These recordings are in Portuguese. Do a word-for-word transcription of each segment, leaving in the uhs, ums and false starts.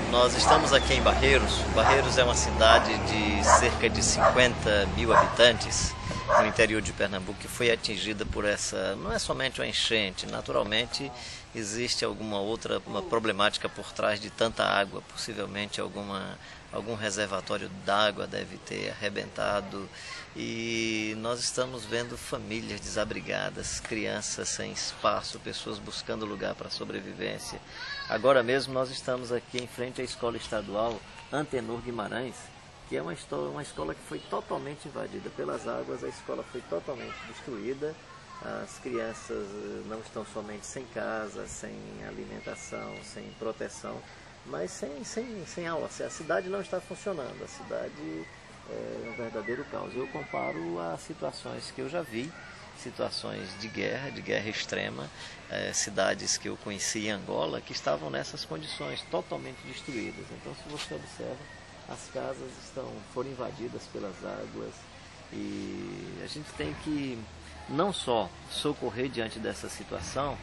Nós estamos aqui em Barreiros. Barreiros é uma cidade de cerca de cinquenta mil habitantes no interior de Pernambuco, que foi atingida por essa, não é somente uma enchente, naturalmente existe alguma outra uma problemática por trás de tanta água, possivelmente alguma, algum reservatório d'água deve ter arrebentado, e nós estamos vendo famílias desabrigadas, crianças sem espaço, pessoas buscando lugar para sobrevivência. Agora mesmo nós estamos aqui em frente à Escola Estadual Antenor Guimarães, que é uma escola, uma escola que foi totalmente invadida pelas águas, a escola foi totalmente destruída, as crianças não estão somente sem casa, sem alimentação, sem proteção, mas sem, sem, sem aula. A cidade não está funcionando, a cidade é um verdadeiro caos. Eu comparo a situações que eu já vi, situações de guerra, de guerra extrema, é, cidades que eu conheci em Angola que estavam nessas condições, totalmente destruídas. Então, se você observa, as casas estão, foram invadidas pelas águas, e a gente tem que não só socorrer diante dessa situação,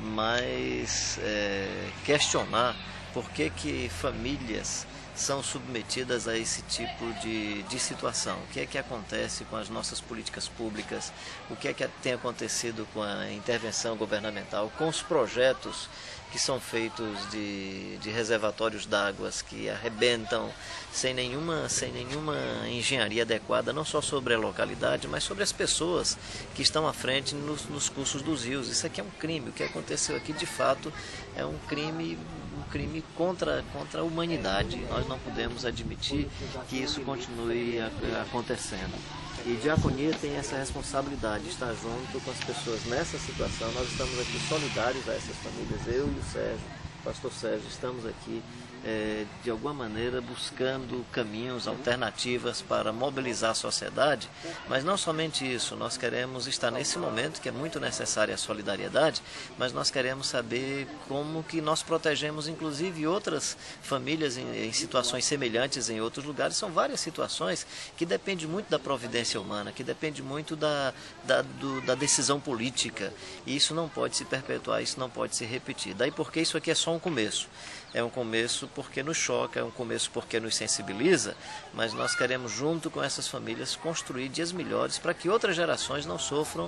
mas é, questionar por que que famílias são submetidas a esse tipo de, de situação. O que é que acontece com as nossas políticas públicas, o que é que tem acontecido com a intervenção governamental, com os projetos que são feitos de, de reservatórios d'águas que arrebentam sem nenhuma, sem nenhuma engenharia adequada, não só sobre a localidade, mas sobre as pessoas que estão à frente nos, nos cursos dos rios. Isso aqui é um crime, o que aconteceu aqui de fato é um crime, um crime contra, contra a humanidade. Nós não podemos admitir que isso continue acontecendo. E Diaconia tem essa responsabilidade de estar junto com as pessoas nessa situação. Nós estamos aqui solidários a essas famílias, eu e o Sérgio, o pastor Sérgio, estamos aqui é, de alguma maneira buscando caminhos, alternativas para mobilizar a sociedade, mas não somente isso, nós queremos estar nesse momento que é muito necessária a solidariedade, mas nós queremos saber como que nós protegemos inclusive outras famílias em, em situações semelhantes em outros lugares. São várias situações que dependem muito da providência humana, que depende muito da, da, do, da decisão política, e isso não pode se perpetuar, isso não pode se repetir. Daí porque isso aqui é só um começo. É um começo porque nos choca, é um começo porque nos sensibiliza, mas nós queremos, junto com essas famílias, construir dias melhores para que outras gerações não sofram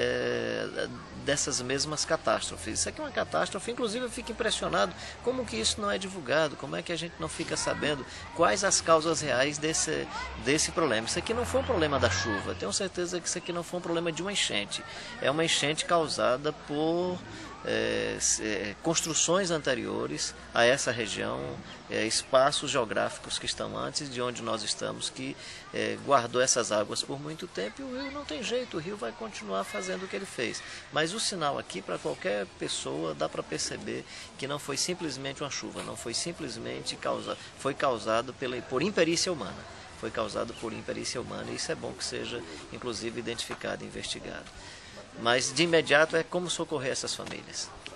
é, dessas mesmas catástrofes. Isso aqui é uma catástrofe, inclusive eu fico impressionado como que isso não é divulgado, como é que a gente não fica sabendo quais as causas reais desse, desse problema. Isso aqui não foi um problema da chuva, tenho certeza que isso aqui não foi um problema de uma enchente, é uma enchente causada por É, é, construções anteriores a essa região, é, espaços geográficos que estão antes de onde nós estamos, que é, guardou essas águas por muito tempo, e o rio não tem jeito, o rio vai continuar fazendo o que ele fez. Mas o sinal aqui, para qualquer pessoa, dá para perceber que não foi simplesmente uma chuva, não foi simplesmente causado, foi causado pela, por imperícia humana. Foi causado por imperícia humana, e isso é bom que seja, inclusive, identificado e investigado. Mas, de imediato, é como socorrer essas famílias.